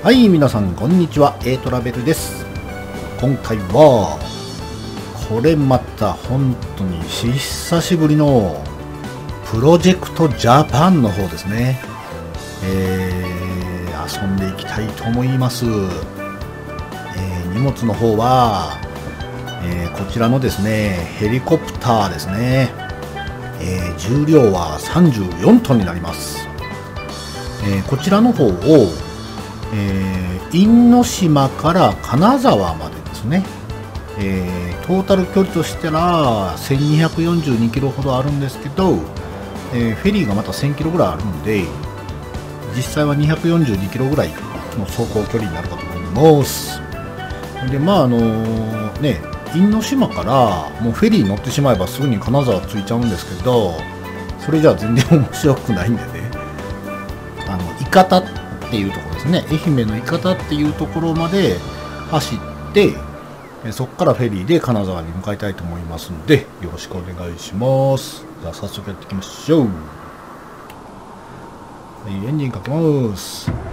はい、皆さんこんにちは、トラベルです。今回はこれまた本当に久しぶりのプロジェクトジャパンの方ですね。遊んでいきたいと思います。荷物の方は、こちらのですねヘリコプターですね。重量は34トンになります。こちらの方を因島から金沢までですね、トータル距離としては1242キロほどあるんですけど、フェリーがまた1000キロぐらいあるんで、実際は242キロぐらいの走行距離になるかと思います。で、因島からもうフェリー乗ってしまえばすぐに金沢着いちゃうんですけど、それじゃあ全然面白くないんでね、伊方っていうところですね、愛媛の伊方っていうところまで走って、そこからフェリーで金沢に向かいたいと思いますので、よろしくお願いします。じゃあ早速やっていきましょう。はい、エンジンかけます。はい、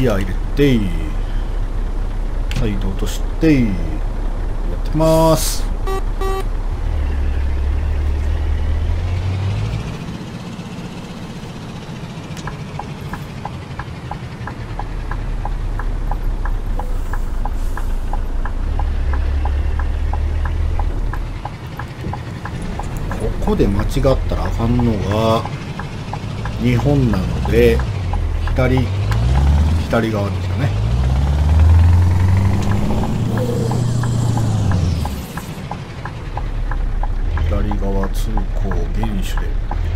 ギア入れて、サイド落としてやってきます。ここで間違ったらあかんのが日本なので、左側ですよね。左側通行厳守で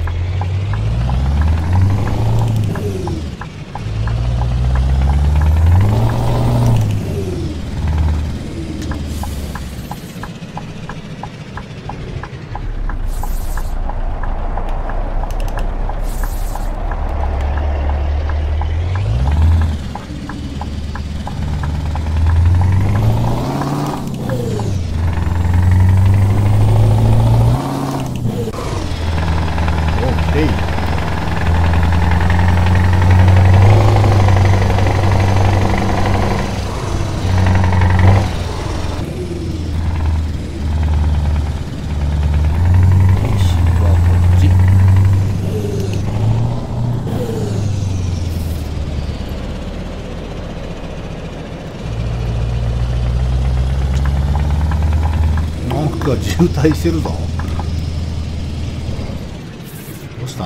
が渋滞してるぞ。どうした？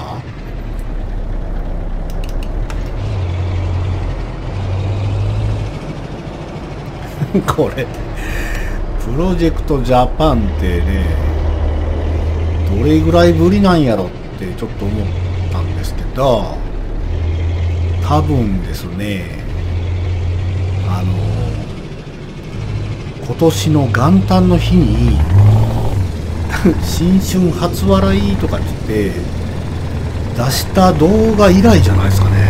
これプロジェクトジャパンってね、どれぐらいぶりなんやろってちょっと思ったんですけど、多分ですね、今年の元旦の日に新春初笑いとか言って出した動画以来じゃないですかね。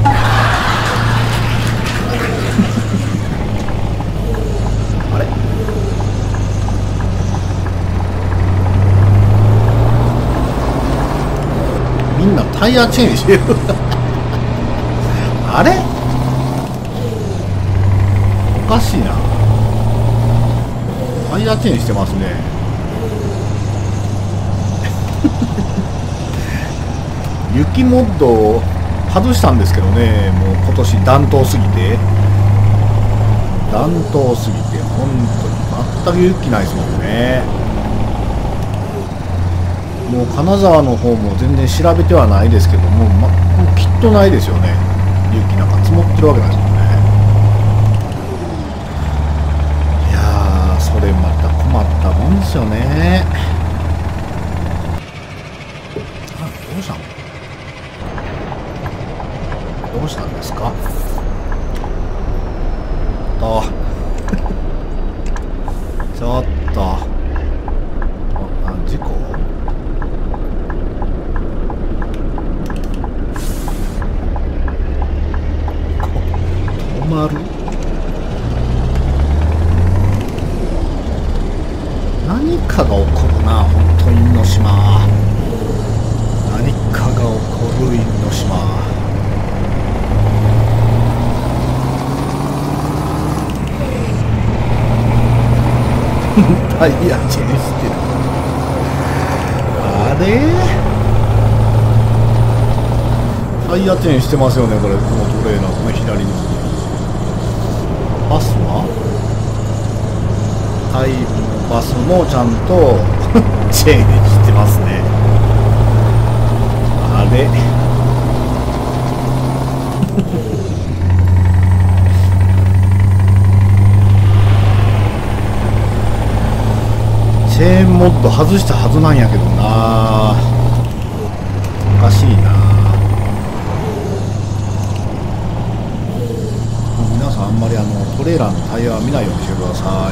あれ、みんなタイヤチェンジしてるあれ、おかしいな。タイヤチェンジしてますね。雪モッドを外したんですけどね、もう今年暖冬すぎて本当に全く雪ないですもんね。もう金沢の方も全然調べてはないですけども、もうきっとないですよね。雪なんか積もってるわけないですもんね。いやー、それまた困ったもんですよね。どうしたの？どうしたんですか？ちょっと事故？止まる？何かが起こるな、本当に因島。 因島。タイヤチェンしてる。あれタイヤチェンしてますよね、これ。このトレーナーのね、左のバスはタイのバスもちゃんとチェーンしてますね。あれチェーンモッド外したはずなんやけどな。おかしいな。皆さんあんまりトレーラーのタイヤは見ないようにしてください。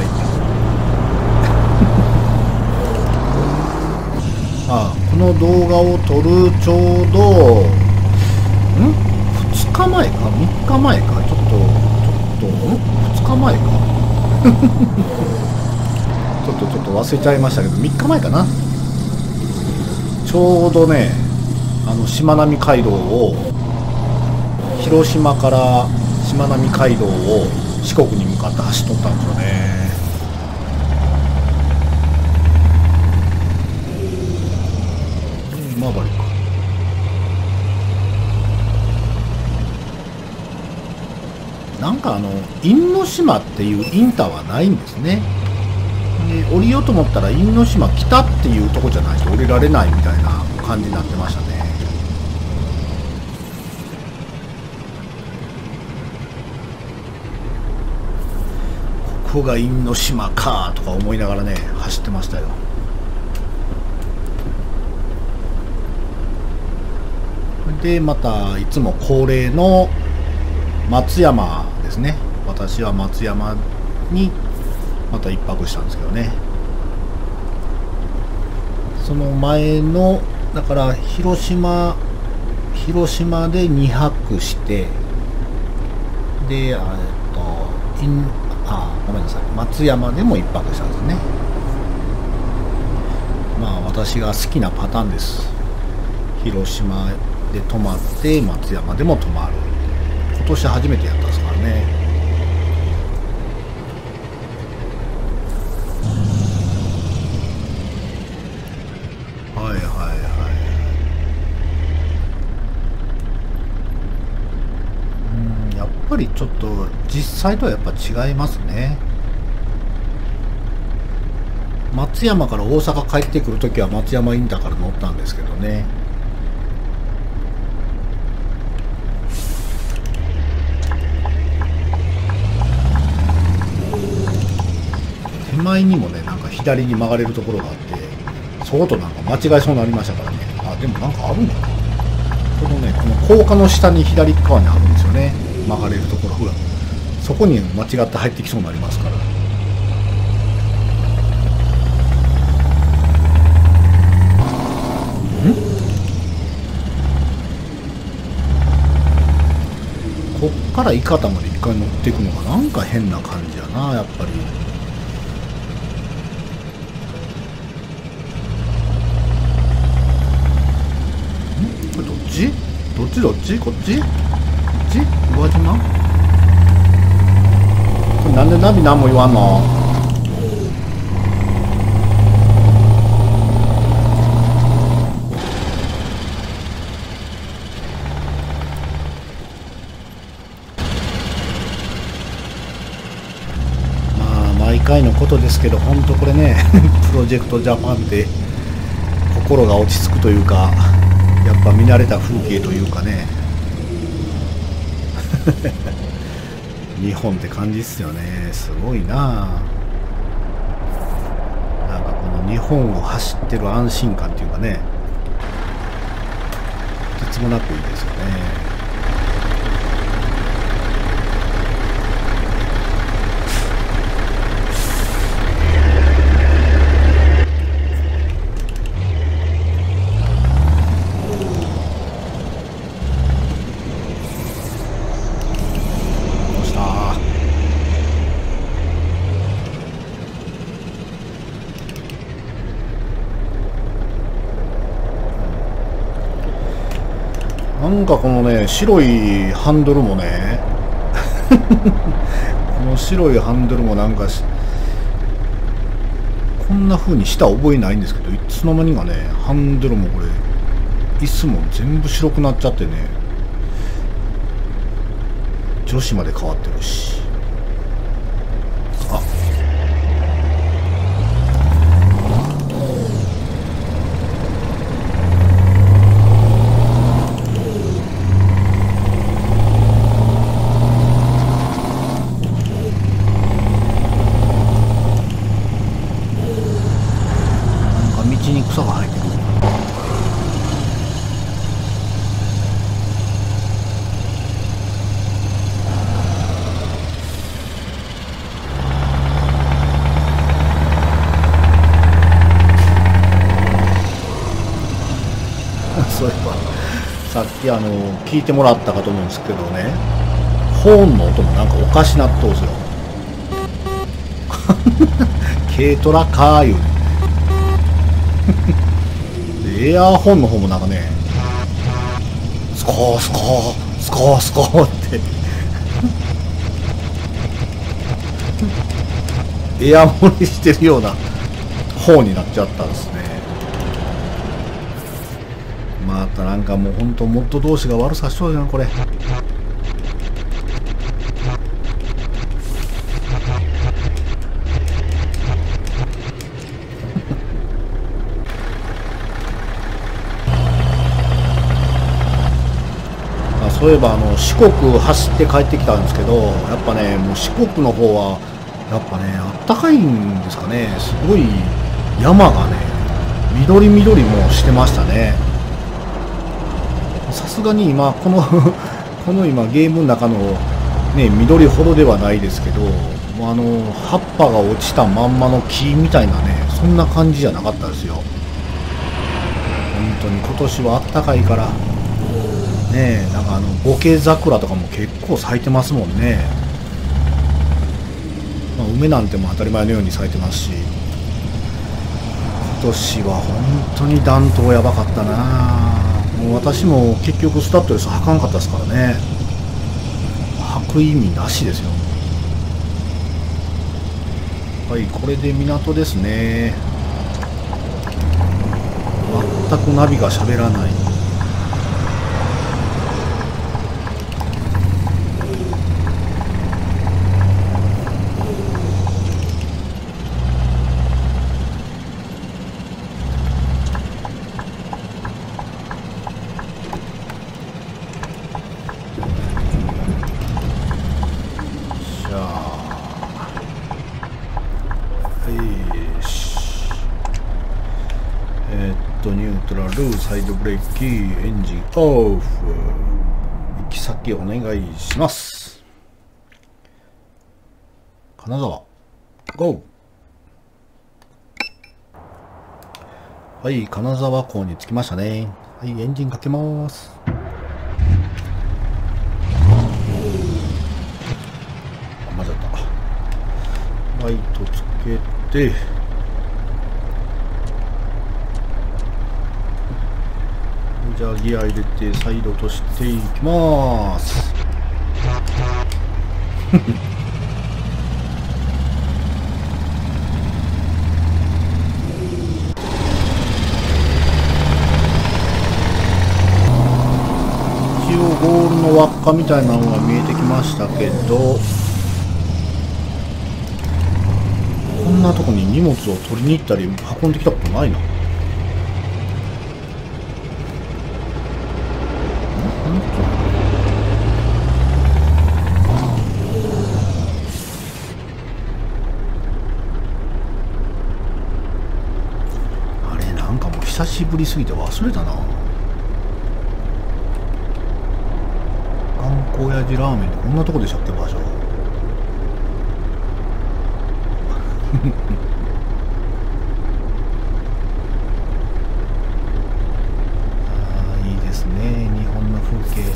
この動画を撮るちょうど2日前か3日前かちょっと2日前かちょっと忘れちゃいましたけど3日前かな。ちょうどねしまなみ海道を広島からしまなみ海道を四国に向かって走っとったんですよね。今治か。なんか因島っていうインターはないんですね。で降りようと思ったら因島北っていうとこじゃないと降りられないみたいな感じになってましたね。ここが因島かとか思いながらね走ってましたよ。でまたいつも恒例の松山ですね。私は松山にまた一泊したんですけどね。その前のだから広島で2泊してでごめんなさい、松山でも一泊したんですね。まあ私が好きなパターンです。広島で泊まって松山でも泊まる。今年初めてやったんですからね。やっぱりちょっと実際とはやっぱ違いますね。松山から大阪帰ってくるときは松山インターから乗ったんですけどね。手前にもねなんか左に曲がれるところがあって、そことなんか間違えそうになりましたからね。でもなんかあるんだな。このねこの高架の下に左側にあるんですよね、曲がれるところが。そこに間違って入ってきそうになりますから。こっから伊方まで一回乗っていくのがなんか変な感じやな、やっぱり。これどっちこっちこっちこっち宇和島。これなんでナビ何も言わんの。毎回のことですけど、本当これねプロジェクトジャパンって心が落ち着くというか、やっぱ見慣れた風景というかね日本って感じっすよね。すごいな。なんかこの日本を走ってる安心感っていうかね、とてつもなくいいですよね。 なんかこのね、白いハンドルもねこの白いハンドルもなんかこんな風にした覚えないんですけど、いつの間にかね、ハンドルもこれ椅子も全部白くなっちゃってね、女子まで変わってるし。あ、道に草が生えてる。そういえばさっき聞いてもらったかと思うんですけどね、ホーンの音もなんかおかしなっとうすよ軽トラかーいうでエアーホンの方もなんかね、スコースコースコースコーってエアモリしてるような方になっちゃったんですね。またなんかもうほんとモッド同士が悪さしそうじゃんこれ。そういえば四国走って帰ってきたんですけど、やっぱねもう四国の方はやっぱねあったかいんですかね。すごい山がね緑もしてましたね。さすがに今このこの今ゲームの中のね緑ほどではないですけど、もう葉っぱが落ちたまんまの木みたいなね、そんな感じじゃなかったですよ。本当に今年はあったかいからねえ、なんかボケ桜とかも結構咲いてますもんね。まあ、梅なんても当たり前のように咲いてますし、今年は本当に暖冬やばかったな。もう私も結局スタッドレス履かんかったですからね。履く意味なしですよ。はい、これで港ですね。全くナビが喋らない。ニュートラル、サイドブレーキ、エンジンオフ。行き先お願いします。金沢、ゴー。はい、金沢港に着きましたね。はい、エンジンかけます。混ざった。ライトつけて、じゃあギア入れてサイドとしていきます。一応ゴールの輪っかみたいなのが見えてきましたけど、こんなとこに荷物を取りに行ったり運んできたことないな。久しぶりすぎて忘れたな。あんこ親父ラーメンってこんなとこでしたっけ、場所。あー、いいですね、日本の風景。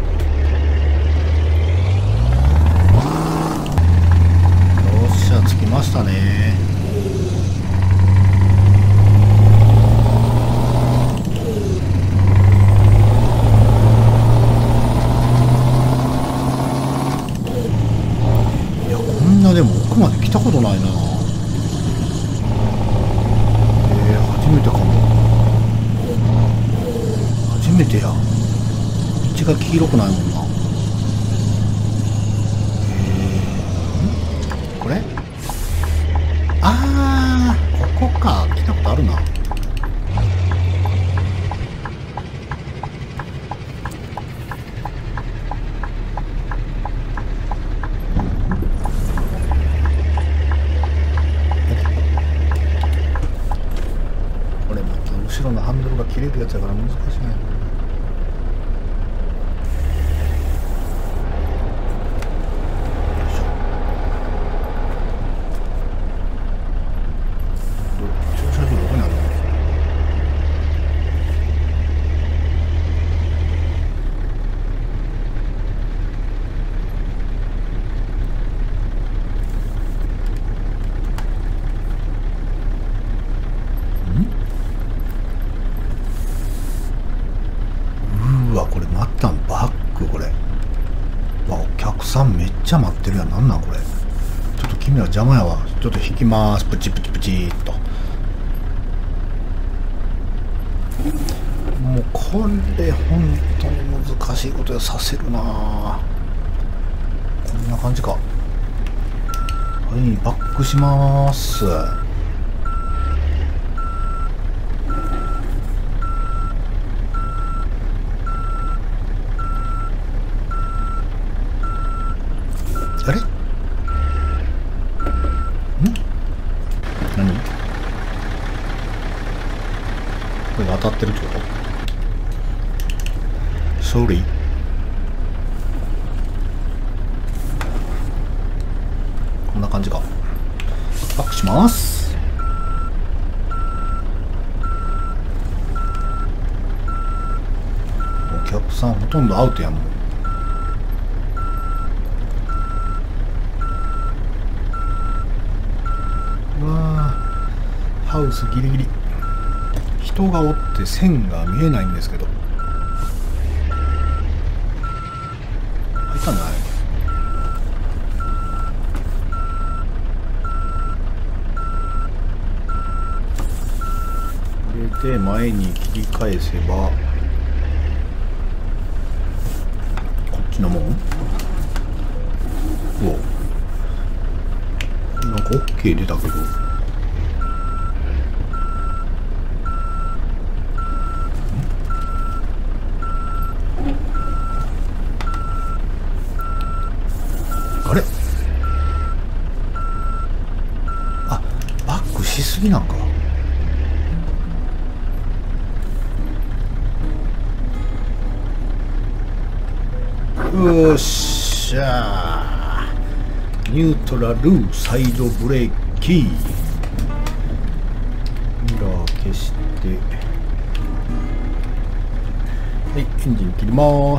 よっしゃ、着きましたね。 っちが黄色くないもんな。これ、あー、ここか。来たことあるな。これまた後ろのハンドルが切れるやつだから難しいね。これまたバック、これお客さんめっちゃ待ってるやん。なんなんこれ。ちょっと君は邪魔やわ。ちょっと引きます。プチプチプチっと。もうこれ本当に難しいことさせるな。こんな感じか。はい、バックします。あれ？ん？何？これが当たってるってこと？Sorry。こんな感じか。バックします。お客さんほとんどアウトやんもん。ハウスギリギリ。人がおって線が見えないんですけど。入ったんじゃない？これで前に切り返せばこっちのもん。お、なんか OK 出たけど。あれ？あ、バックしすぎなんか。よっしゃー。ニュートラルサイドブレーキ。ミラー消して、はい、エンジン切ります。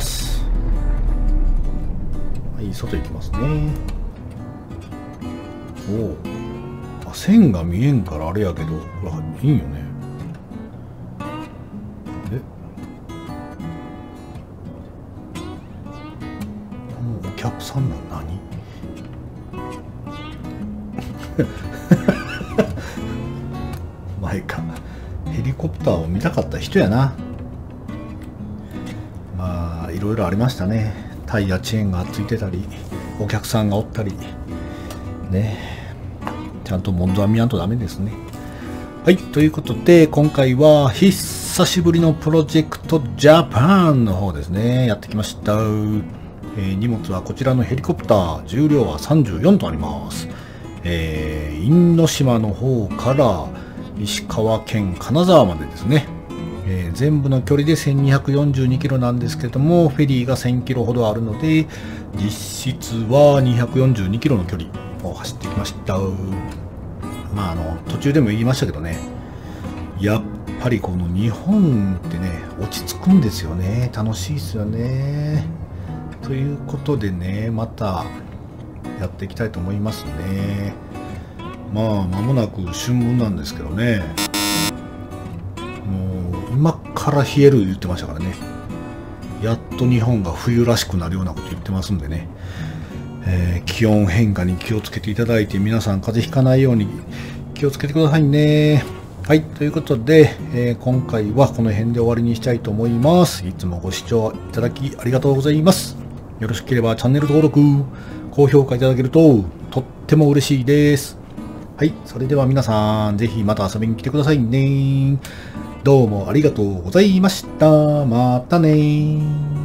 はい、外行きますね。おお、線が見えんからあれやけど、これいいよね。お客さんの何？前か。ヘリコプターを見たかった人やな。まあいろいろありましたね。タイヤチェーンがついてたり、お客さんがおったりね。ちゃんと問答は見やんとダメですね。はい、ということで今回は久しぶりのプロジェクトジャパンの方ですね、やってきました。荷物はこちらのヘリコプター、重量は34トンあります。因島の方から石川県金沢までですね。全部の距離で1242キロなんですけども、フェリーが1000キロほどあるので、実質は242キロの距離を走ってきました。まあ途中でも言いましたけどね、やっぱりこの日本ってね、落ち着くんですよね。楽しいですよね。ということでね、またやっていきたいと思いますね。まあ間もなく春分なんですけどね、もう今から冷える言ってましたからね。やっと日本が冬らしくなるようなこと言ってますんでね、気温変化に気をつけていただいて、皆さん風邪ひかないように気をつけてくださいね。 はい、ということで、今回はこの辺で終わりにしたいと思います。いつもご視聴いただきありがとうございます。よろしければチャンネル登録、高評価いただけるととっても嬉しいです。はい、それでは皆さん、ぜひまた遊びに来てくださいね。どうもありがとうございました。またね。